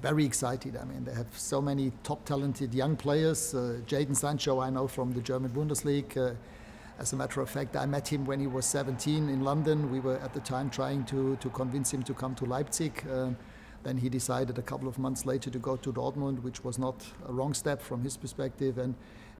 very excited. I mean, they have so many top talented young players. Jadon Sancho, I know from the German Bundesliga. As a matter of fact, I met him when he was 17 in London. We were at the time trying to convince him to come to Leipzig. Then he decided a couple of months later to go to Dortmund, which was not a wrong step from his perspective. And